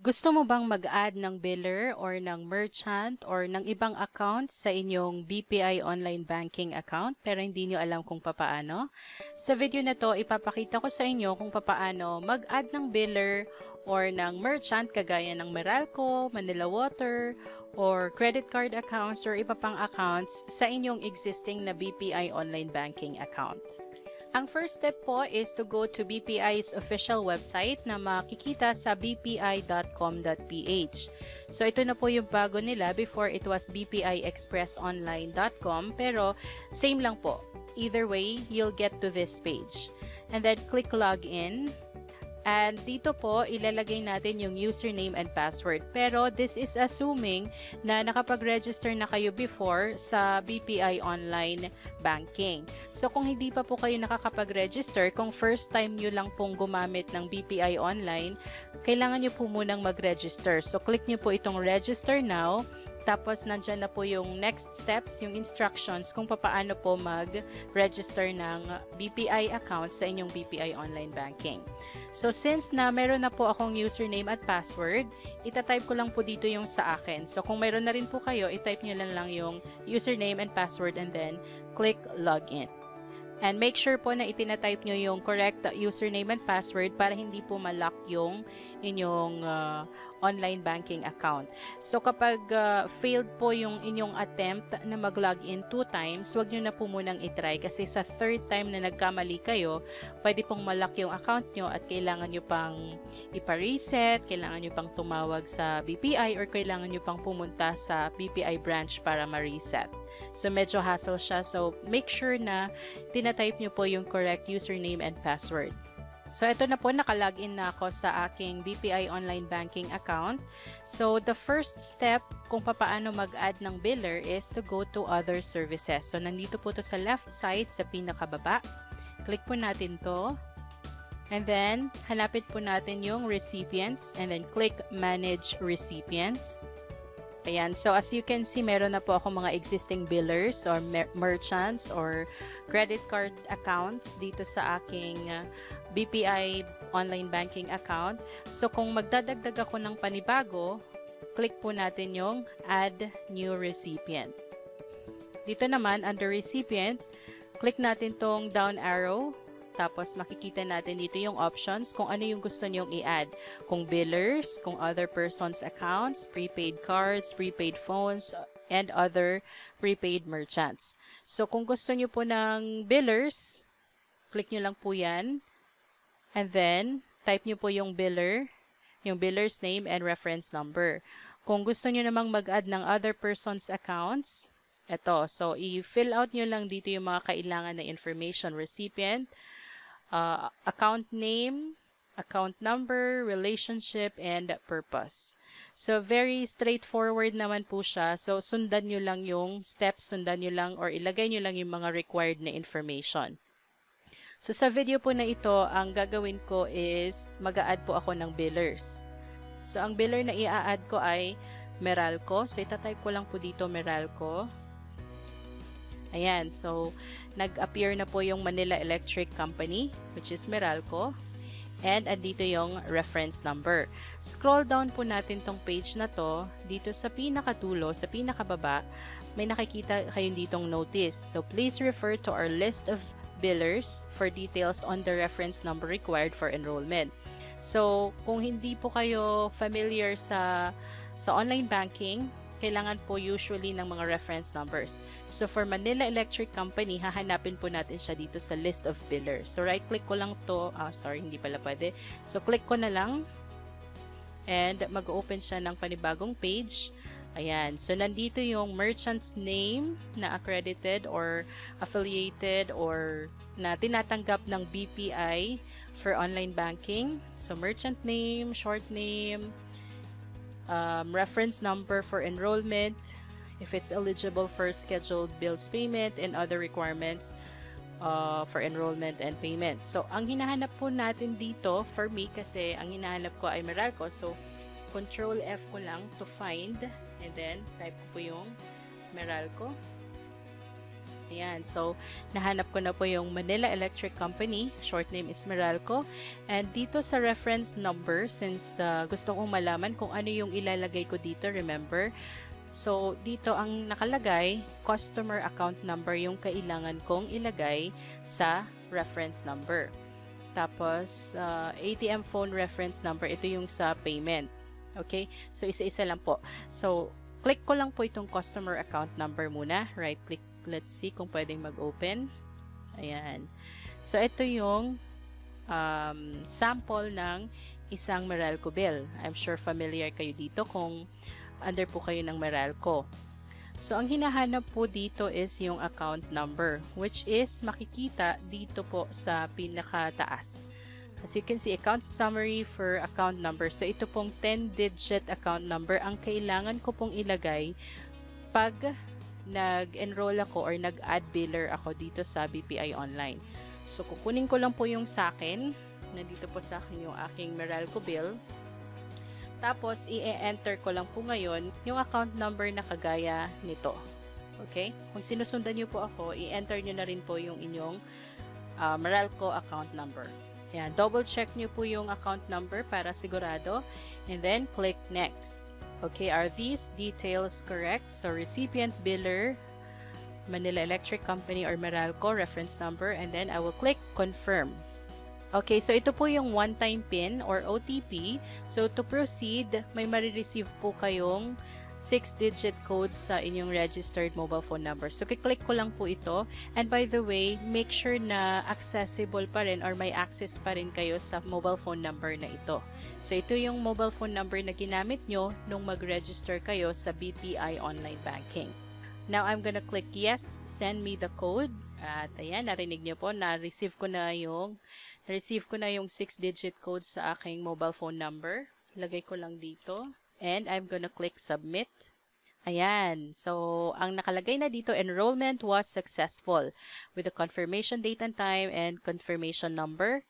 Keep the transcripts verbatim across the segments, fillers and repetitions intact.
Gusto mo bang mag-add ng biller or ng merchant or ng ibang account sa inyong B P I online banking account pero hindi nyo alam kung papaano? Sa video na to, ipapakita ko sa inyo kung papaano mag-add ng biller or ng merchant kagaya ng Meralco, Manila Water, or credit card accounts or iba pang accounts sa inyong existing na B P I online banking account. Ang first step po is to go to B P I's official website na makikita sa b p i dot com dot p h. So ito na po yung bago nila. Before it was b p i express online dot com, pero same lang po. Either way, you'll get to this page. And then click login. And dito po, ilalagay natin yung username and password. Pero this is assuming na nakapag-register na kayo before sa B P I online banking. So kung hindi pa po kayo nakakapag-register, kung first time nyo lang pong gumamit ng B P I online, kailangan nyo po munang mag-register. So click nyo po itong register now. Tapos, nandyan na po yung next steps, yung instructions kung paano po mag-register ng B P I account sa inyong B P I online banking. So, since na meron na po akong username at password, itatype ko lang po dito yung sa akin. So, kung meron na rin po kayo, itype nyo lang lang yung username and password and then click login. And make sure po na itinatype nyo yung correct username and password para hindi po ma-lock yung inyong uh, online banking account. So kapag uh, failed po yung inyong attempt na mag-login two times, wag nyo na po munang itry kasi sa third time na nagkamali kayo, pwede pong ma-lock yung account nyo at kailangan nyo pang ipa-reset, kailangan nyo pang tumawag sa B P I or kailangan nyo pang pumunta sa B P I branch para ma-reset. So medyo hassle siya. So make sure na tinatype nyo po yung correct username and password. So ito na po, nakalogin na ako sa aking B P I online banking account. So the first step kung papaano mag-add ng biller is to go to other services. So nandito po to sa left side sa pinakababa. Click po natin to. And then hanapin po natin yung recipients and then click manage recipients. Ayan, so as you can see, meron na po ako mga existing billers or mer merchants or credit card accounts dito sa aking uh, B P I online banking account. So kung magdadagdag ako ng panibago, click po natin yung add new recipient. Dito naman, under recipient, click natin tong down arrow. Tapos makikita natin dito yung options kung ano yung gusto nyong i-add. Kung billers, kung other persons accounts, prepaid cards, prepaid phones, and other prepaid merchants. So kung gusto nyo po ng billers, click nyo lang po yan. And then, type nyo po yung biller, yung biller's name and reference number. Kung gusto nyo namang mag-add ng other persons accounts, eto. So i-fill out nyo lang dito yung mga kailangan na information. Recipient, Uh, account name, account number, relationship, and purpose. So, very straightforward naman po siya. So, sundan nyo lang yung steps, sundan nyo lang or ilagay nyo lang yung mga required na information. So, sa video po na ito, ang gagawin ko is mag-a-add po ako ng billers. So, ang biller na i-a-add ko ay Meralco. So, itatype ko lang po dito Meralco. Ayan, so nag-appear na po yung Manila Electric Company, which is Meralco. And andito yung reference number. Scroll down po natin tong page na to. Dito sa pinakatulo, sa pinakababa, may nakikita kayong ditong notice. So please refer to our list of billers for details on the reference number required for enrollment. So kung hindi po kayo familiar sa, sa online banking, kailangan po usually ng mga reference numbers. So, for Manila Electric Company, hahanapin po natin siya dito sa list of billers. So, right-click ko lang to. Ah, sorry, hindi pala pwede. So, click ko na lang. And, mag-open siya ng panibagong page. Ayan. So, nandito yung merchant's name na accredited or affiliated or na tinatanggap ng B P I for online banking. So, merchant name, short name, Um, reference number for enrollment, if it's eligible for scheduled bills payment, and other requirements uh, for enrollment and payment. So, ang hinahanap po natin dito, for me, kasi ang hinahanap ko ay Meralco, so, control F ko lang to find, and then, type ko po yung Meralco. Ayan, so nahanap ko na po yung Manila Electric Company, short name is Meralco. And dito sa reference number, since uh, gusto kong malaman kung ano yung ilalagay ko dito, remember? So dito ang nakalagay, customer account number yung kailangan kong ilagay sa reference number. Tapos uh, A T M phone reference number, ito yung sa payment. Okay, so isa-isa lang po. So click ko lang po itong customer account number muna, right click. Let's see kung pwedeng mag-open. Ayan. So, ito yung um, sample ng isang Meralco bill. I'm sure familiar kayo dito kung under po kayo ng Meralco. So, ang hinahanap po dito is yung account number, which is makikita dito po sa pinakataas. As you can see, account summary for account number. So, ito pong ten digit account number ang kailangan ko pong ilagay pag nag-enroll ako or nag-add biller ako dito sa B P I Online. So, kukunin ko lang po yung sa akin. Nandito po sa akin yung aking Meralco bill. Tapos, i-enter ko lang po ngayon yung account number na kagaya nito. Okay? Kung sinusundan nyo po ako, i-enter nyo na rin po yung inyong uh, Meralco account number. Ayan, double check nyo po yung account number para sigurado. And then, click next. Okay, are these details correct? So, recipient, biller, Manila Electric Company or Meralco, reference number, and then I will click confirm. Okay, so ito po yung one-time PIN or O T P. So, to proceed, may marireceive po kayong six digit code sa inyong registered mobile phone number. So, kiklik ko lang po ito. And by the way, make sure na accessible pa rin or may access pa rin kayo sa mobile phone number na ito. So, ito yung mobile phone number na ginamit nyo nung mag-register kayo sa B P I Online Banking. Now, I'm gonna click yes, send me the code. At ayan, narinig nyo po, na-receive ko na yung na-receive ko na yung six digit code sa aking mobile phone number. Lagay ko lang dito. And I'm gonna click submit. Ayan. So, ang nakalagay na dito, enrollment was successful with the confirmation date and time and confirmation number.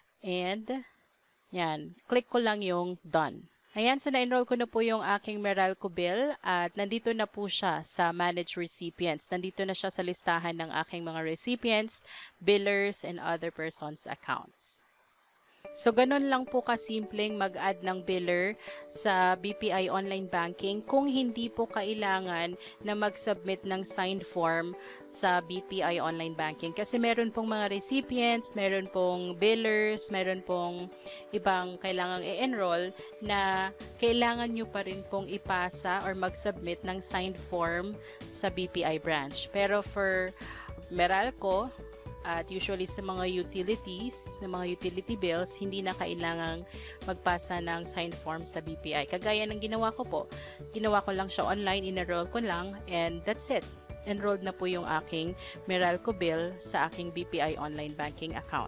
And, yan. Click ko lang yung done. Ayan. So, na-enroll ko na po yung aking Meralco bill at nandito na po siya sa Manage Recipients. Nandito na siya sa listahan ng aking mga recipients, billers, and other persons' accounts. So, ganun lang po kasimpleng mag-add ng biller sa B P I Online Banking kung hindi po kailangan na mag-submit ng signed form sa B P I Online Banking. Kasi meron pong mga recipients, meron pong billers, meron pong ibang kailangang i-enroll na kailangan nyo pa rin pong ipasa or mag-submit ng signed form sa B P I branch. Pero for Meralco, at usually sa mga utilities, sa mga utility bills, hindi na kailangang magpasa ng signed form sa B P I. Kagaya ng ginawa ko po, ginawa ko lang siya online, in-enroll ko lang, and that's it. Enrolled na po yung aking Meralco bill sa aking B P I Online Banking account.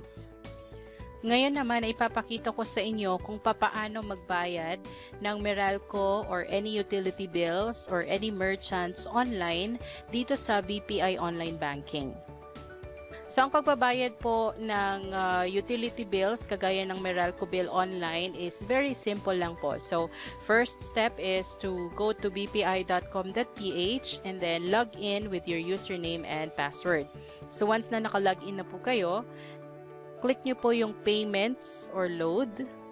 Ngayon naman, ipapakita ko sa inyo kung papaano magbayad ng Meralco or any utility bills or any merchants online dito sa B P I Online Banking. So, ang pagbabayad po ng uh, utility bills, kagaya ng Meralco bill online, is very simple lang po. So, first step is to go to b p i dot com dot p h and then log in with your username and password. So, once na naka-login na po kayo, click nyo po yung payments or load.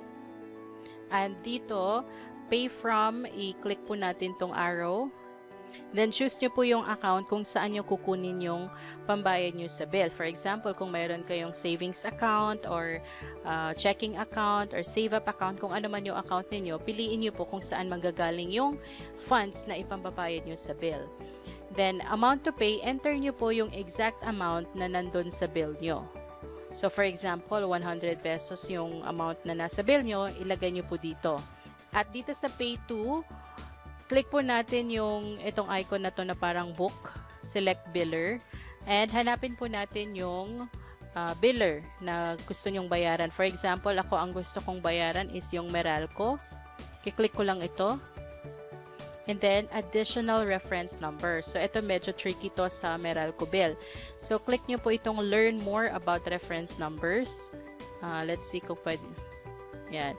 And dito, pay from, i-click po natin tong arrow. Then, choose nyo po yung account kung saan nyo kukunin yung pambayad nyo sa bill. For example, kung mayroon kayong savings account or uh, checking account or save up account, kung ano man yung account ninyo, piliin nyo po kung saan manggagaling yung funds na ipambabayad nyo sa bill. Then, amount to pay, enter nyo po yung exact amount na nandun sa bill nyo. So, for example, one hundred pesos yung amount na nasa bill nyo, ilagay nyo po dito. At dito sa pay to, click po natin yung itong icon na to na parang book, select biller, and hanapin po natin yung uh, biller na gusto nyong bayaran. For example, ako ang gusto kong bayaran is yung Meralco. Kiklik ko lang ito. And then, additional reference number. So, ito medyo tricky to sa Meralco bill. So, click nyo po itong learn more about reference numbers. Uh, let's see kung pwede. Yan.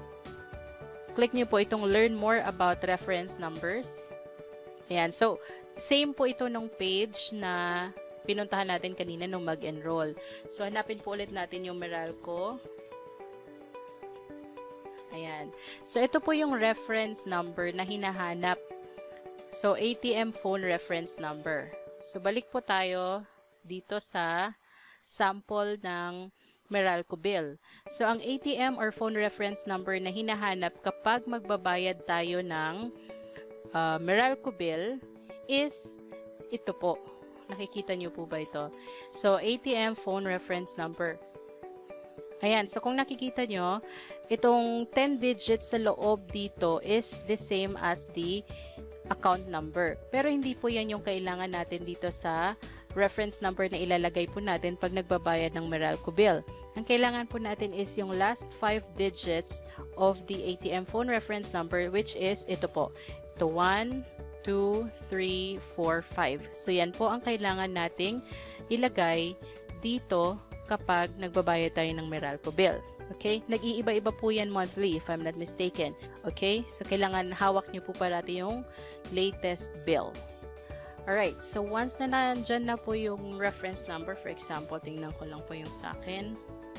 Click nyo po itong learn more about reference numbers. Ayan. So, Same po ito nung page na pinuntahan natin kanina nung mag-enroll. So, hanapin po ulit natin yung Meralco. Ayan. So, ito po yung reference number na hinahanap. So, A T M phone reference number. So, balik po tayo dito sa sample ng Meralco bill. So, ang A T M or phone reference number na hinahanap kapag magbabayad tayo ng uh, Meralco bill is ito po. Nakikita nyo po ba ito? So, A T M phone reference number. Ayan. So, kung nakikita nyo, itong ten digits sa loob dito is the same as the account number. Pero hindi po yan yung kailangan natin dito sa reference number na ilalagay po natin pag nagbabayad ng Meralco bill. Ang kailangan po natin is yung last five digits of the A T M phone reference number, which is ito po. Ito one, two, three, four, five. So, yan po ang kailangan nating ilagay dito kapag nagbabayad tayo ng Meralco bill. Okay? Nag-iiba-iba po yan monthly if I'm not mistaken. Okay? So, kailangan hawak nyo po parati yung latest bill. Alright. So, once na nandyan na po yung reference number, for example, tingnan ko lang po yung sa akin.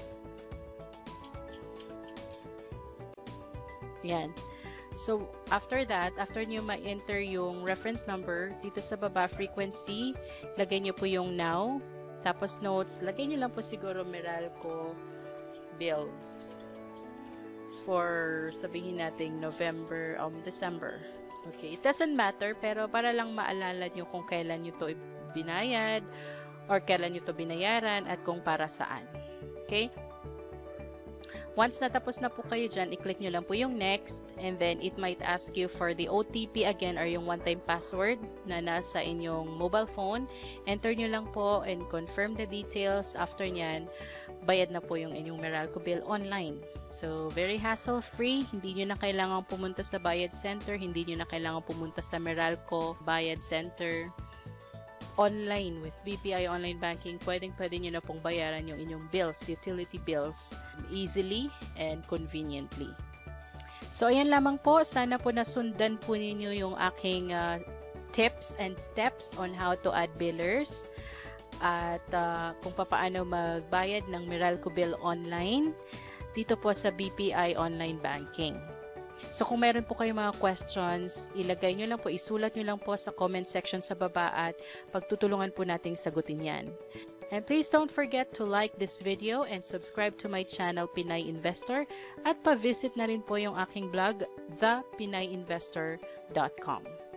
Yan. So, after that, after nyo ma-enter yung reference number, dito sa baba, frequency, lagay nyo po yung now. Tapos notes, lagay nyo lang po siguro Meralco bill for, sabihin natin, November, um, December. Okay, it doesn't matter, pero para lang maalala nyo kung kailan nyo to binayad or kailan nyo to binayaran at kung para saan. Okay? Once natapos na po kayo dyan, i-click nyo lang po yung next, and then it might ask you for the O T P again or yung one-time password na nasa inyong mobile phone. Enter nyo lang po and confirm the details. After nyan, bayad na po yung inyong Meralco bill online. So, very hassle-free. Hindi nyo na kailangan pumunta sa bayad center. Hindi nyo na kailangan pumunta sa Meralco bayad center. Online with B P I Online Banking, pwedeng-pwede nyo na pong bayaran yung inyong bills, utility bills, easily and conveniently. So, ayan lamang po. Sana po nasundan po ninyo yung aking uh, tips and steps on how to add billers at uh, kung paano magbayad ng Meralco bill online dito po sa B P I Online Banking. So, kung meron po kayong mga questions, ilagay nyo lang po, isulat nyo lang po sa comment section sa baba at pagtutulungan po nating sagutin yan. And please don't forget to like this video and subscribe to my channel, Pinay Investor, at pa-visit na rin po yung aking blog, the pinay investor dot com.